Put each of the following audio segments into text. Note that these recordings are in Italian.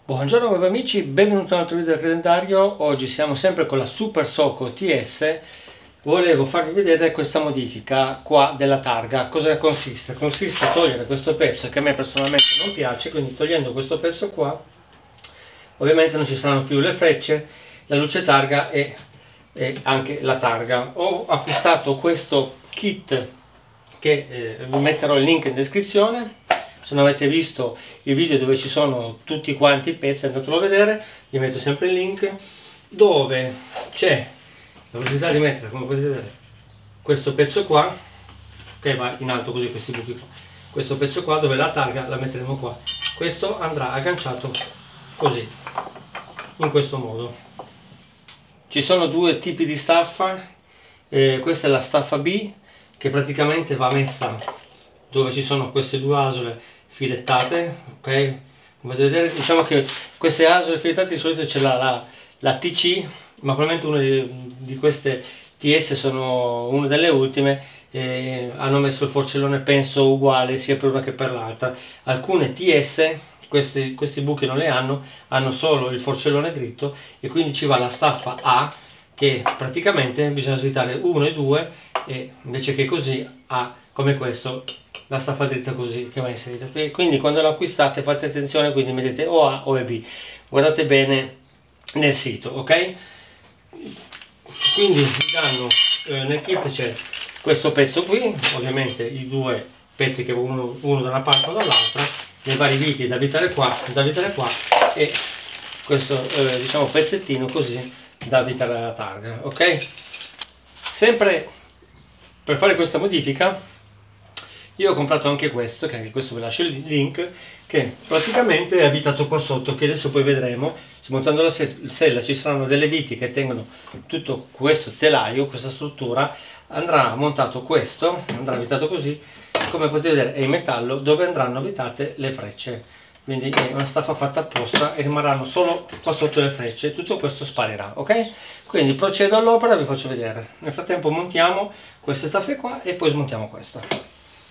Buongiorno web amici, benvenuti a un altro video del Credentario. Oggi siamo sempre con la Super Soco TS. Volevo farvi vedere questa modifica qua della targa. Cosa consiste? Consiste a togliere questo pezzo che a me personalmente non piace, quindi togliendo questo pezzo qua, ovviamente non ci saranno più le frecce, la luce targa e anche la targa. Ho acquistato questo kit che vi metterò il link in descrizione. Se non avete visto il video dove ci sono tutti quanti i pezzi, andatelo a vedere, vi metto sempre il link, dove c'è la possibilità di mettere, come potete vedere, questo pezzo qua, che va in alto così, questi buchi qua, questo pezzo qua dove la targa la metteremo qua, questo andrà agganciato così, in questo modo. Ci sono due tipi di staffa, questa è la staffa B, che praticamente va messa dove ci sono queste due asole filettate, ok? Come potete vedere, diciamo che queste asole filettate di solito c'è la TC, ma probabilmente una di queste TS sono una delle ultime, hanno messo il forcellone penso uguale sia per una che per l'altra. Alcune TS questi buchi non le hanno solo il forcellone dritto e quindi ci va la staffa A, che praticamente bisogna svitare 1 e 2, e invece che così ha come questo la staffa dritta così che va inserita. Quindi quando lo acquistate fate attenzione, quindi mettete o A o B, guardate bene nel sito, ok? Quindi vi danno nel kit c'è questo pezzo qui, ovviamente i due pezzi che uno da una parte o dall'altra, nei vari viti da abitare qua e questo diciamo pezzettino così da abitare alla targa, ok? Sempre per fare questa modifica io ho comprato anche questo, che anche questo vi lascio il link, che praticamente è abitato qua sotto, che adesso poi vedremo. Smontando la sella ci saranno delle viti che tengono tutto questo telaio, questa struttura, andrà montato questo, andrà abitato così, come potete vedere è in metallo, dove andranno abitate le frecce. Quindi è una staffa fatta apposta e rimarranno solo qua sotto le frecce, tutto questo sparirà, ok? Quindi procedo all'opera e vi faccio vedere. Nel frattempo montiamo queste staffe qua e poi smontiamo questo.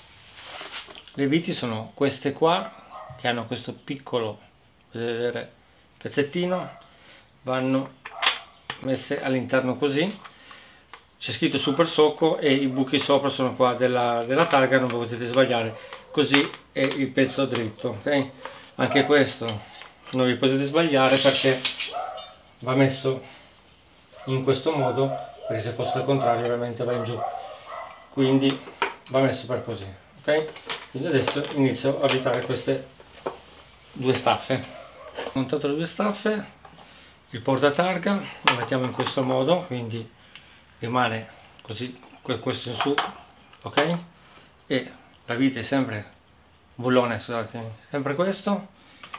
Le viti sono queste qua, che hanno questo piccolo, potete vedere, pezzettino, vanno messe all'interno così, c'è scritto Super Soco e i buchi sopra sono qua della targa, non potete sbagliare, così è il pezzo dritto, ok? Anche questo non vi potete sbagliare perché va messo in questo modo, perché se fosse al contrario ovviamente va in giù, quindi va messo per così, ok? Quindi adesso inizio a avvitare queste due staffe. Ho montato le due staffe, il portatarga lo mettiamo in questo modo, quindi rimane così, questo in su, ok? E la vite è sempre bullone, scusate, sempre questo,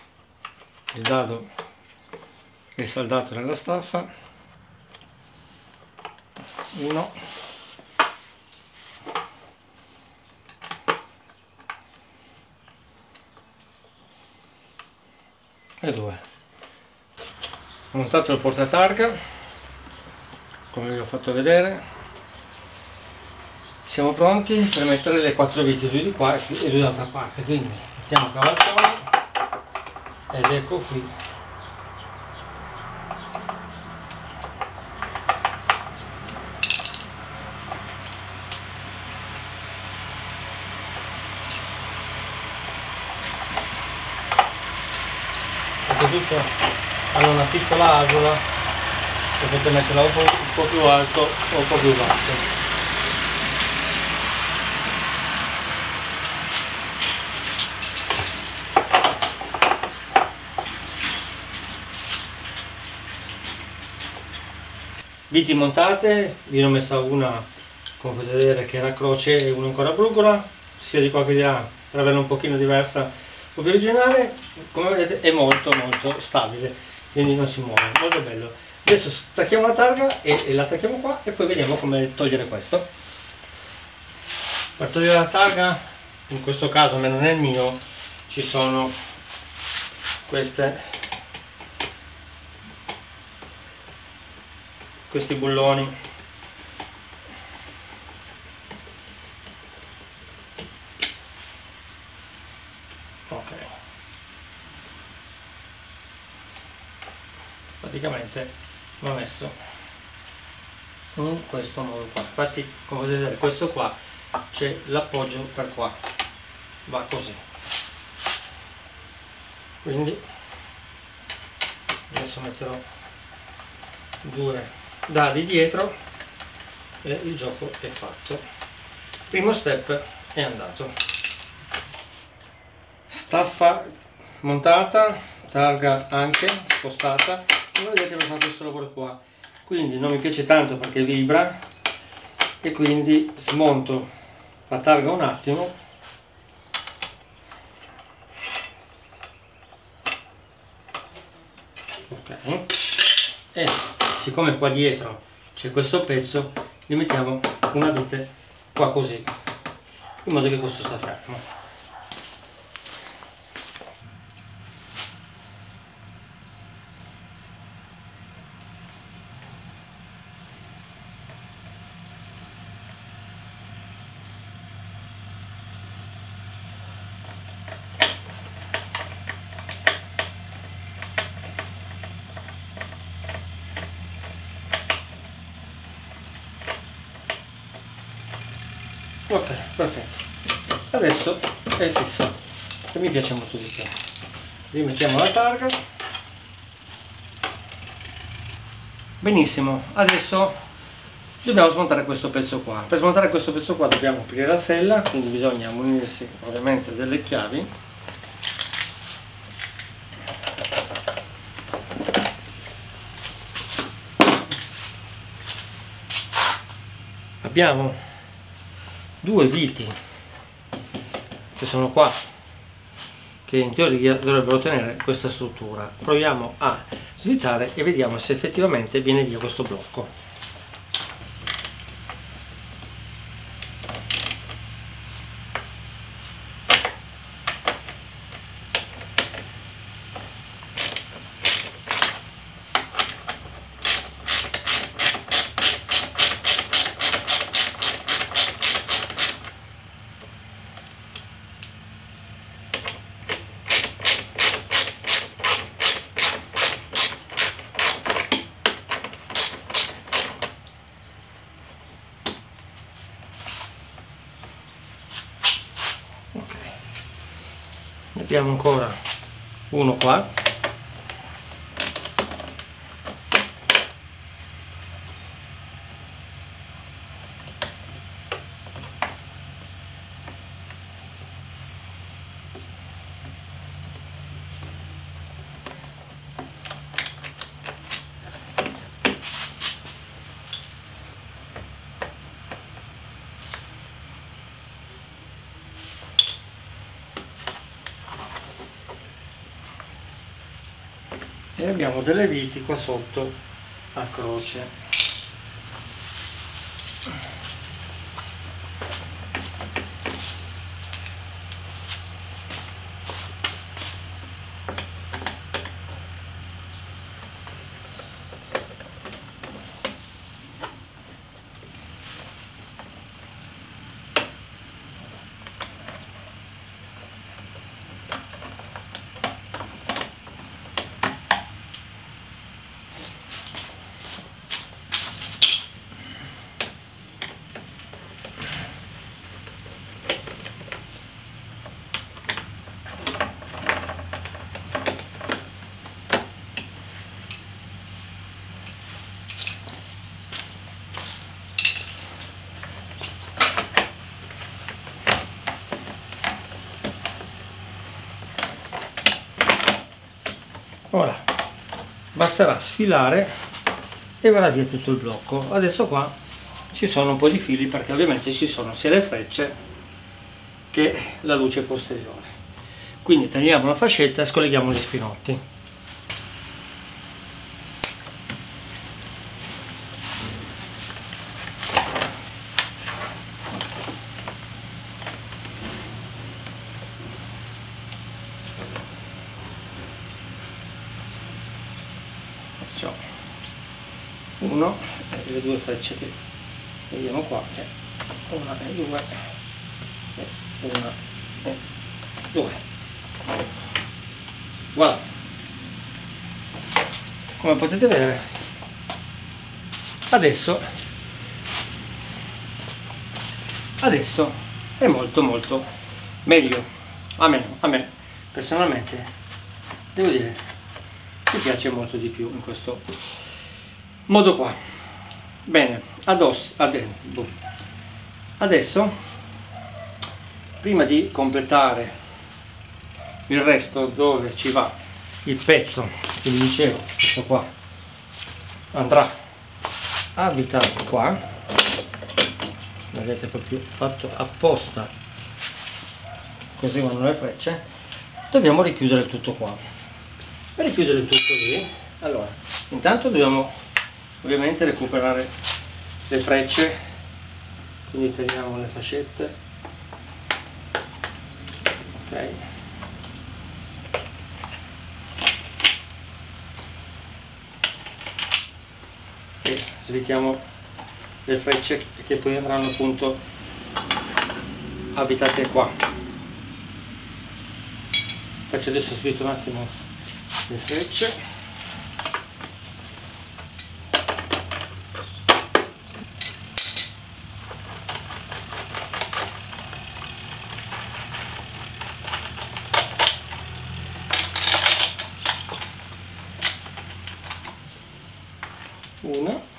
il dado è saldato nella staffa, uno e 2. Ho montato il portatarga come vi ho fatto vedere, siamo pronti per mettere le 4 viti, 2 di qua e 2 dall'altra parte, quindi mettiamo cavalconi ed ecco qui tutto. Hanno una piccola asola, potete metterla un po' più alto o un po' più basso. Viti montate, io ne ho messa una, come potete vedere, che era croce e una ancora brugola, sia di qua che di là, per averla un pochino diversa, un po' più originale. Come vedete è molto stabile, quindi non si muove, molto bello. Adesso stacchiamo la targa e la attacchiamo qua e poi vediamo come togliere questo. Per togliere la targa, in questo caso almeno nel mio, ci sono questi bulloni, ok, praticamente l'ho messo in questo modo qua. Infatti, come potete vedere, questo qua c'è l'appoggio per qua, va così. Quindi adesso metterò 2 dadi dietro e il gioco è fatto. Primo step è andato. Staffa montata, targa anche spostata. Come vedete ho fatto questo lavoro qua, quindi non mi piace tanto perché vibra e quindi smonto la targa un attimo. Ok, e siccome qua dietro c'è questo pezzo, gli mettiamo una vite qua così, in modo che questo sta fermo. Ok, perfetto. Adesso è fissa, che mi piace molto di più. Rimettiamo la targa. Benissimo, adesso dobbiamo smontare questo pezzo qua. Per smontare questo pezzo qua dobbiamo aprire la sella, quindi bisogna munirsi ovviamente delle chiavi. Abbiamo 2 viti che sono qua, che in teoria dovrebbero tenere questa struttura. Proviamo a svitare e vediamo se effettivamente viene via questo blocco. Ne abbiamo ancora uno qua. E abbiamo delle viti qua sotto a croce. Ora basterà sfilare e verrà via tutto il blocco. Adesso qua ci sono un po' di fili perché ovviamente ci sono sia le frecce che la luce posteriore. Quindi tagliamo la fascetta e scolleghiamo gli spinotti. Perciò uno e le 2 frecce che vediamo qua, che una e 2 e una e 2. Voilà. come potete vedere adesso è molto meglio. A me personalmente devo dire mi piace molto di più in questo modo qua. Bene, adesso prima di completare il resto, dove ci va il pezzo che vi dicevo, questo qua andrà avvitato qua, vedete, proprio fatto apposta, così vanno le frecce. Dobbiamo richiudere il tutto qua. Per richiudere il tutto lì, allora intanto dobbiamo ovviamente recuperare le frecce, quindi tagliamo le fascette, ok, e svitiamo le frecce che poi andranno appunto avvitate qua. Faccio adesso, svito un attimo le frecce. Una,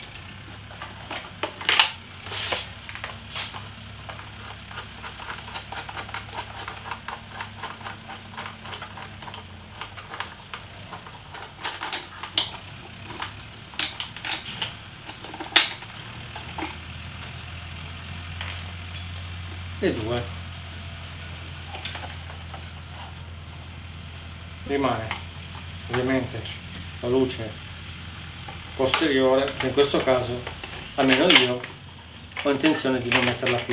e due. Rimane ovviamente la luce posteriore, che in questo caso, almeno io, ho intenzione di non metterla più.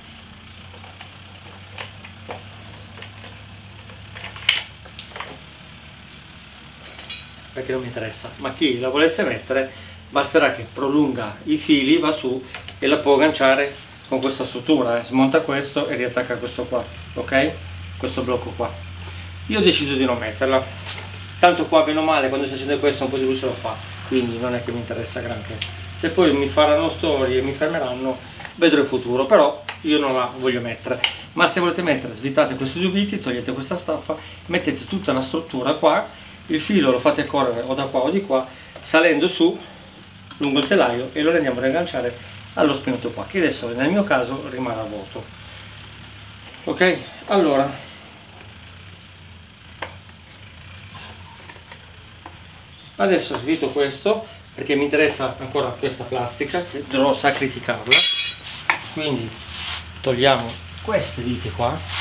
Perché non mi interessa, ma chi la volesse mettere basterà che prolunga i fili, va su e la può agganciare con questa struttura, smonta questo e riattacca questo qua, ok? Questo blocco qua. Io ho deciso di non metterla, tanto qua bene o male quando si accende questo un po' di luce lo fa, quindi non è che mi interessa granché. Se poi mi faranno storie e mi fermeranno, vedrò il futuro, però io non la voglio mettere. Ma se volete mettere, svitate questi due viti, togliete questa staffa, mettete tutta la struttura qua, il filo lo fate correre o da qua o di qua, salendo su lungo il telaio, e lo andiamo a riagganciare allo spinato qua, che adesso nel mio caso rimane a vuoto. Ok, allora adesso svito questo perché mi interessa ancora questa plastica, che dovrò sacrificarla, quindi togliamo queste viti qua.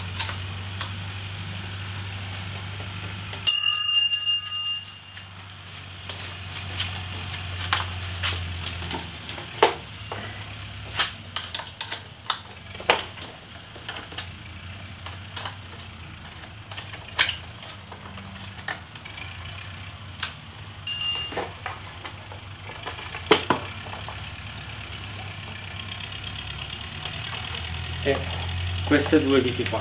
E queste due viti qua.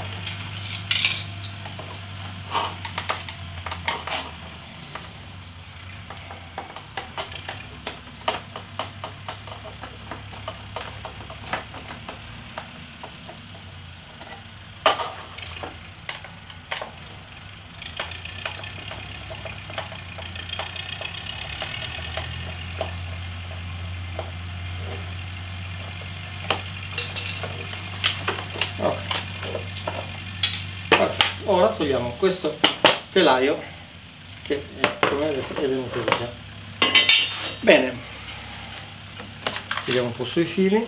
Ok, perfetto. Ora togliamo questo telaio che come vedete è venuto via. Bene, tiriamo un po' sui fili.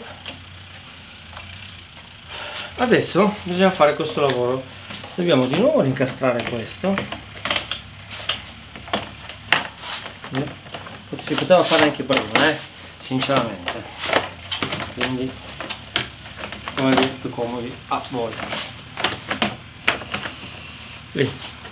Adesso bisogna fare questo lavoro, dobbiamo di nuovo rincastrare questo. Si poteva fare anche prima, sinceramente, quindi come vedete più comodi a voi. Lì.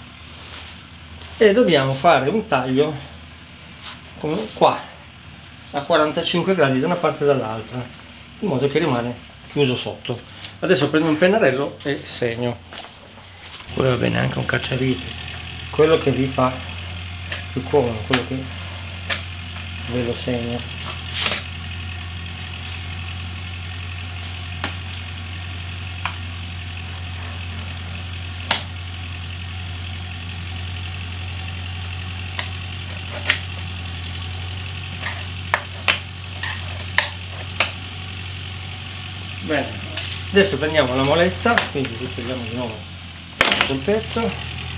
E dobbiamo fare un taglio come qua a 45 gradi da una parte e dall'altra, in modo che rimane chiuso sotto. Adesso prendo un pennarello e segno. Poi va bene anche un cacciavite, quello che vi fa più comodo, quello che ve lo segno. Bene, adesso prendiamo la moletta, quindi ritogliamo di nuovo il pezzo,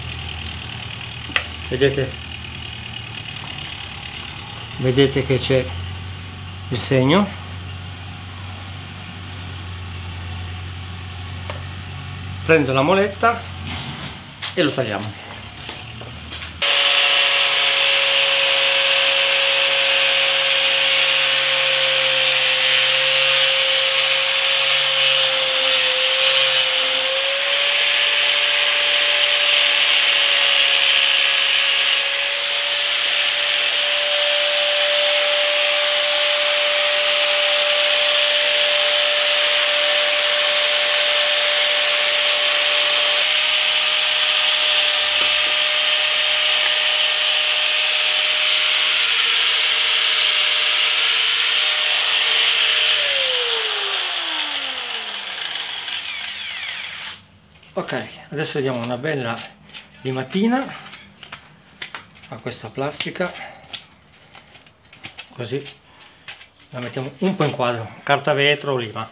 vedete che c'è il segno, prendo la moletta e lo tagliamo. Ok, adesso diamo una bella limatina a questa plastica, così la mettiamo un po' in quadro, carta vetro o lima.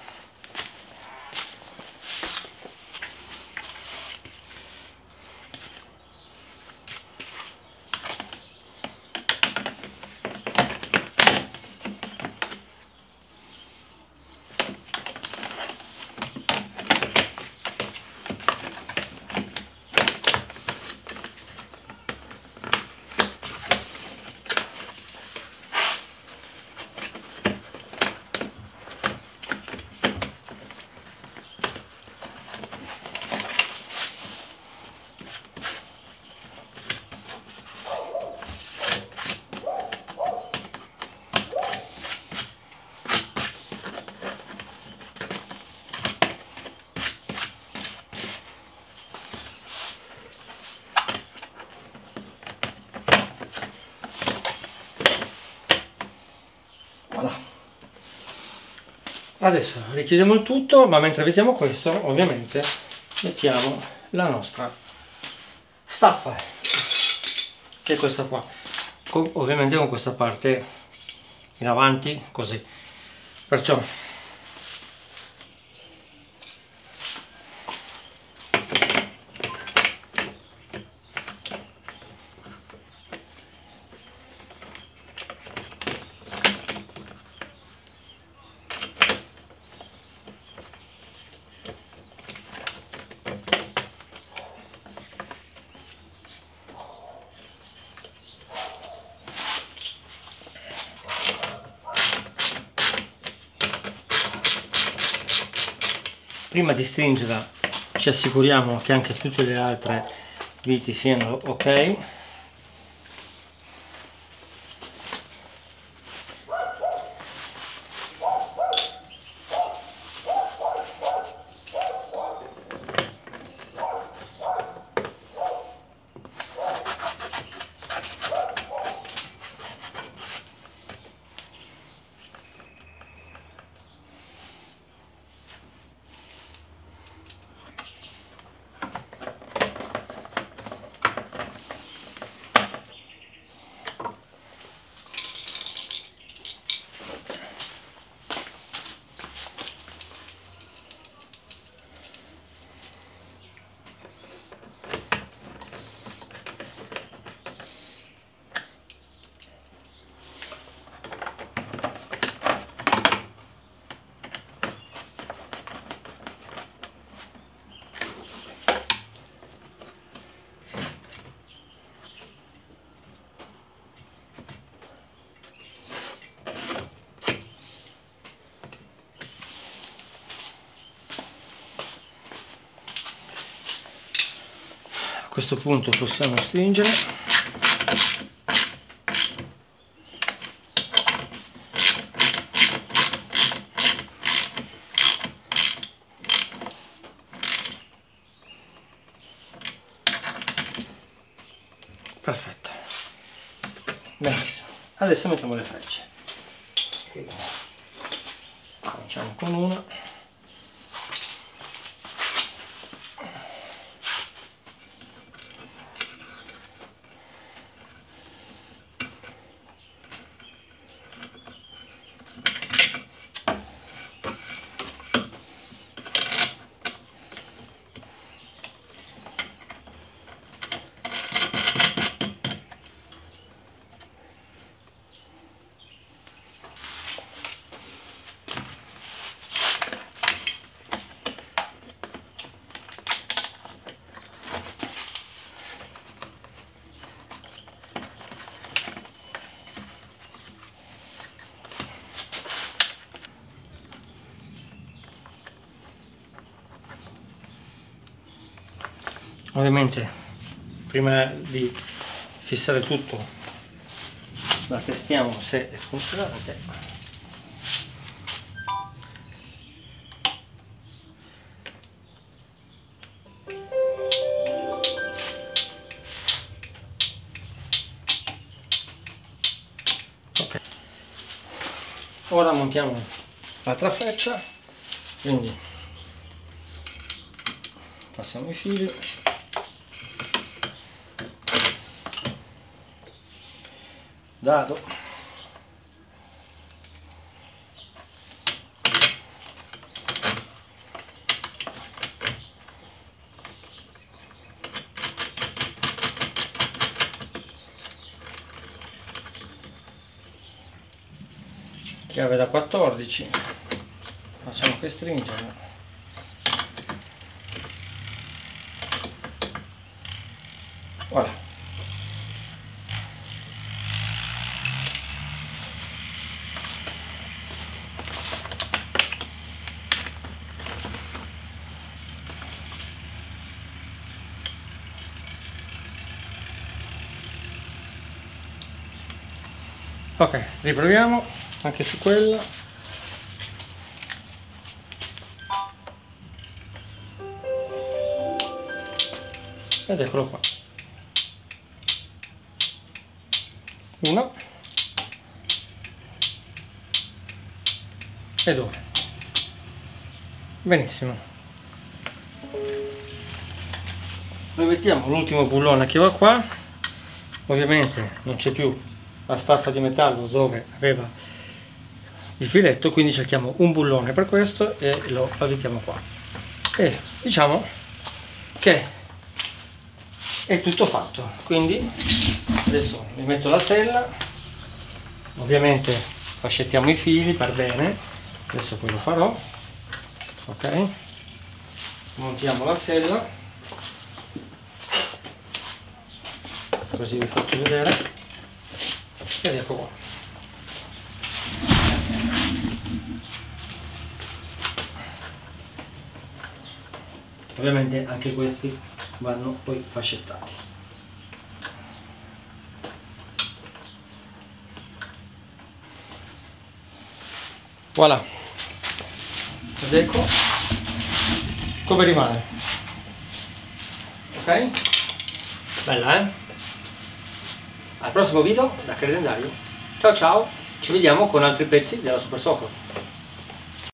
Adesso richiudiamo il tutto, ma mentre vediamo questo, ovviamente mettiamo la nostra staffa, che è questa qua, ovviamente con questa parte in avanti, così. Perciò prima di stringerla ci assicuriamo che anche tutte le altre viti siano ok. A questo punto possiamo stringere. Perfetto. benissimo. Adesso mettiamo le frecce. Quindi, cominciamo con una. Ovviamente prima di fissare tutto la testiamo se è funzionante. Ok, ora montiamo l'altra freccia, quindi passiamo i fili, dado, chiave da 14, facciamo che stringerlo. Voilà. Ok, riproviamo anche su quella. Ed eccolo qua. 1 e 2. Benissimo. Noi mettiamo l'ultimo bullone che va qua. Ovviamente non c'è più la staffa di metallo dove aveva il filetto, quindi cerchiamo un bullone per questo e lo avvitiamo qua. E diciamo che è tutto fatto. Quindi adesso mi metto la sella, ovviamente fascettiamo i fili per bene, adesso poi lo farò. Ok, montiamo la sella, così vi faccio vedere, ed ecco qua. Ovviamente anche questi vanno poi fascettati. Voilà, ed ecco come rimane. Ok, bella, eh? Al prossimo video da Credendario. Ciao ciao, ci vediamo con altri pezzi della Super Soccer.